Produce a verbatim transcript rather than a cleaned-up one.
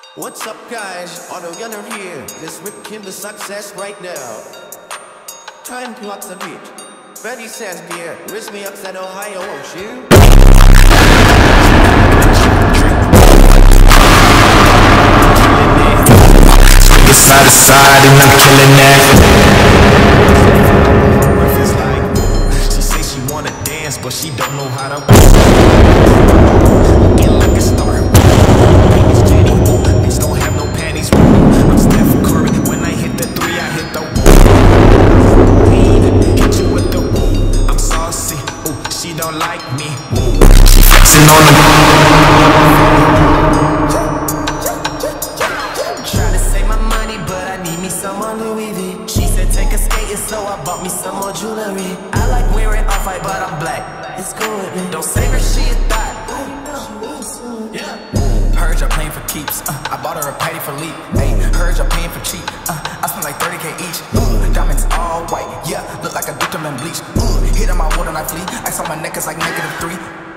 What's up, guys? Auto Gunner here. Let's rip him the success right now. Time to lock the beat. Ready, says beer. Raise me up that Ohio, won't you? Side to side and I'm killing that. It's like, she say she wanna dance, but she don't know how to. Get like a star. Baby's Jenny, bitch don't have no panties. I'm Steph Curry. When I hit the three, I hit the wall. Hit you with the woo. I'm saucy. Ooh, she don't like me. Ooh, she flexing on the Someone Louis V. She said take a skating, so I bought me some more jewelry. I like wearing off-white, but I'm black. It's cool with me. Don't save her, she a thought. Yeah. Heard y'all playing for keeps. Uh, I bought her a patty for leap. Hey, heard y'all paying for cheap. Uh, I spent like thirty K each. Uh, diamonds all white. Yeah, look like a victim in bleach. Uh, hit on my wood and I flee. Ice on my neck is like negative three.